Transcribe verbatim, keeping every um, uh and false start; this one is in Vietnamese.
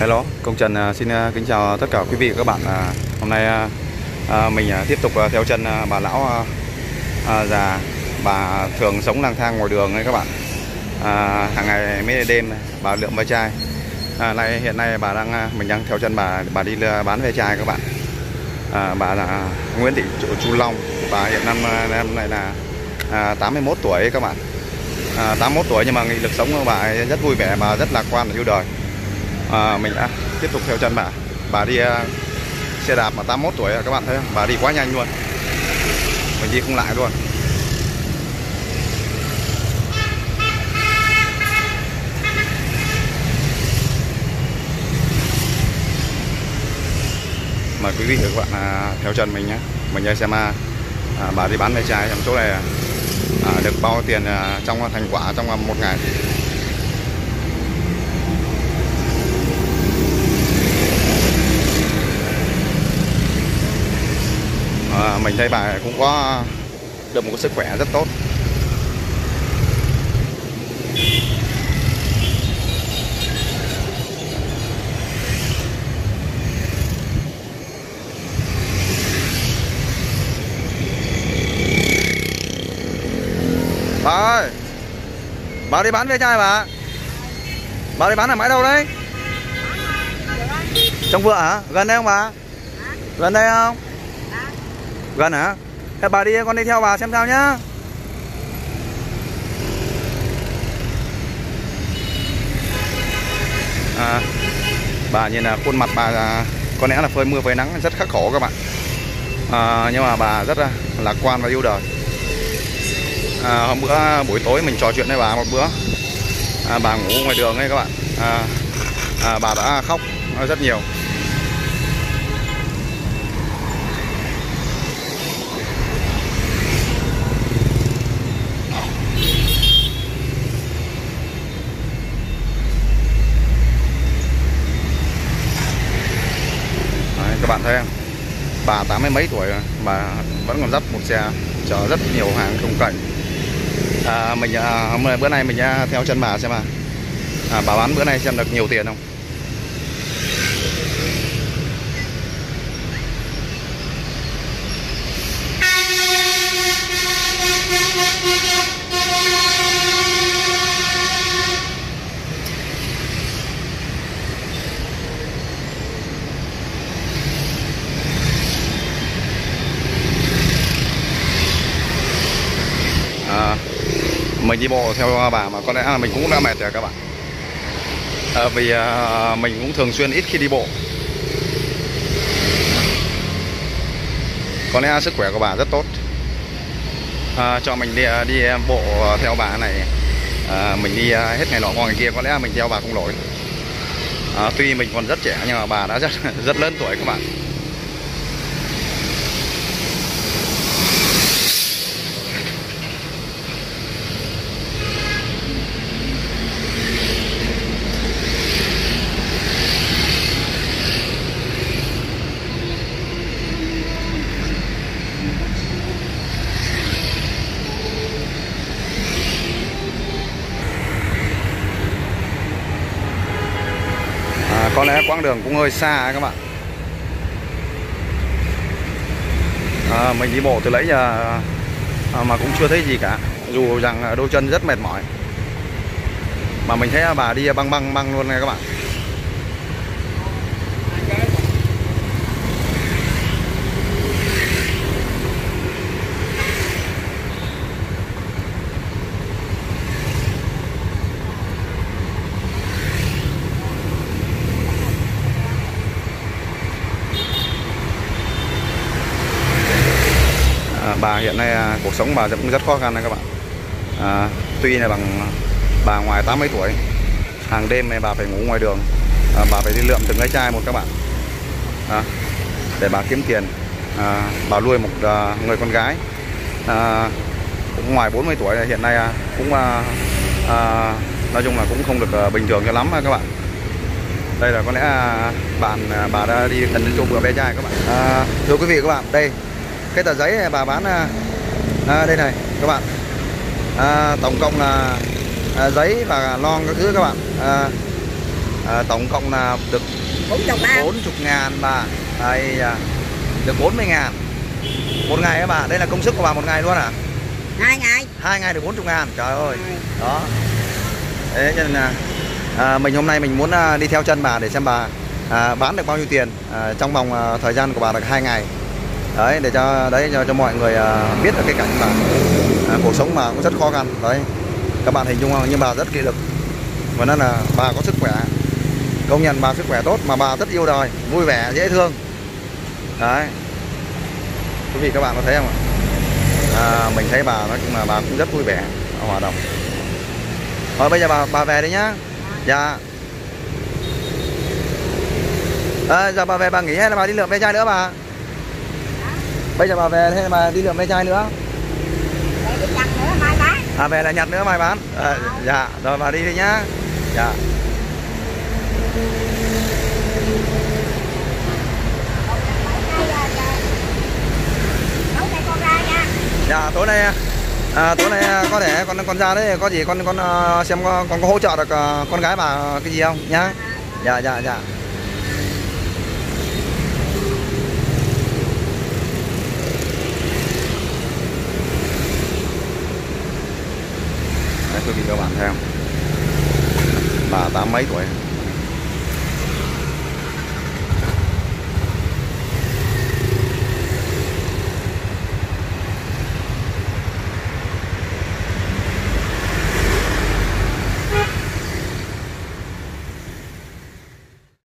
Hello, Công Trần xin kính chào tất cả quý vị và các bạn. Hôm nay mình tiếp tục theo chân bà lão già, bà thường sống lang thang ngoài đường đấy các bạn. Hàng ngày mấy đêm bà lượm ve chai. Nay hiện nay bà đang mình đang theo chân bà bà đi bán ve chai các bạn. Bà là Nguyễn Thị Chu Long, bà hiện năm năm này là tám mươi mốt tuổi các bạn. tám mươi mốt tuổi nhưng mà nghị lực sống của bà rất vui vẻ, bà rất lạc quan và yêu đời. À, mình đã tiếp tục theo chân bà bà đi uh, xe đạp mà tám mươi mốt tuổi các bạn thấy không? Bà đi quá nhanh luôn, mình đi không lại luôn. Mời quý vị và các bạn uh, theo chân mình nhé. Mình đây xem uh, bà đi bán ve chai trong chỗ này uh, được bao tiền uh, trong thành quả trong uh, một ngày. À, mình thấy bà cũng có được một sức khỏe rất tốt. Bà ơi, bà đi bán ve chai bà. Bà đi bán ở mãi đâu đấy? Trong vựa hả? Gần đây không bà? Gần đây không? Gần hả? Thế bà đi, con đi theo bà xem sao nhá. À, bà nhìn là khuôn mặt bà có lẽ là phơi mưa phơi nắng rất khắc khổ các bạn. À, nhưng mà bà rất là lạc quan và yêu đời. À, hôm bữa buổi tối mình trò chuyện với bà một bữa. À, bà ngủ ngoài đường ấy các bạn. À, à, bà đã khóc rất nhiều. Các bạn thấy không? Bà tám mươi mấy tuổi rồi, bà vẫn còn dắt một xe chở rất nhiều hàng không cảnh. À, mình à, bữa nay mình à, theo chân bà xem mà à, bà bán bữa nay xem được nhiều tiền không? À, mình đi bộ theo bà mà có lẽ là mình cũng đã mệt rồi các bạn. À, vì à, mình cũng thường xuyên ít khi đi bộ. Có lẽ sức khỏe của bà rất tốt. À, cho mình đi đi bộ theo bà này, à, mình đi hết ngày nọ qua ngày kia, có lẽ mình theo bà không nổi. À, tuy mình còn rất trẻ nhưng mà bà đã rất rất lớn tuổi các bạn. Có lẽ quãng đường cũng hơi xa các bạn. À, mình đi bộ từ nãy giờ à, mà cũng chưa thấy gì cả, dù rằng đôi chân rất mệt mỏi. Mà mình thấy bà đi băng băng băng luôn này các bạn. Bà hiện nay cuộc sống bà cũng rất khó khăn đấy các bạn. À, tuy là bằng bà ngoài tám mươi tuổi, hàng đêm này bà phải ngủ ngoài đường, à, bà phải đi lượm từng cái chai một các bạn, à, để bà kiếm tiền. À, bà nuôi một à, người con gái à, cũng ngoài bốn mươi tuổi, hiện nay cũng à, à, nói chung là cũng không được à, bình thường cho lắm các bạn. Đây là có lẽ à, bạn à, bà đã đi gần đến chỗ vừa ve chai các bạn. À, thưa quý vị và các bạn, đây cái tờ giấy này bà bán à, đây này các bạn, à, tổng cộng là à, giấy và lon các thứ các bạn, à, à, tổng cộng là được bốn chục ba. bốn mươi ngàn bà. Đây à, được bốn mươi ngàn một ngày các bà. Đây là công sức của bà một ngày luôn à? Hai ngày. Hai ngày được bốn mươi ngàn, trời ơi. Đó. Thế cho nên là à, mình hôm nay mình muốn à, đi theo chân bà để xem bà à, bán được bao nhiêu tiền à, trong vòng à, thời gian của bà được hai ngày. Đấy, để cho đấy cho, cho mọi người à, biết được cái cảnh bà à, cuộc sống bà cũng rất khó khăn. Đấy, các bạn hình dung không? Nhưng bà rất kỷ lực, và nên là bà có sức khỏe, công nhận bà sức khỏe tốt, mà bà rất yêu đời, vui vẻ, dễ thương. Đấy, quý vị các bạn có thấy không ạ? À, mình thấy bà nói chung là bà cũng rất vui vẻ, hòa đồng. Thôi bây giờ bà bà về đi nhá. Dạ. À, giờ bà về bà nghỉ hay là bà đi lượm ve chai nữa bà? Bây giờ bà về hay là bà đi lượm ve chai nữa? Để đi nhặt nữa mai bán. À, về là nhặt nữa mai bán. À, dạ, rồi bà đi đi nhá. Dạ. Dạ, tối nay à, tối nay có thể con con ra đấy, có gì con con xem con, con có hỗ trợ được con gái bà cái gì không nhá. Dạ dạ dạ. Đấy, quý vị các bạn thấy không? Bà tám mấy tuổi.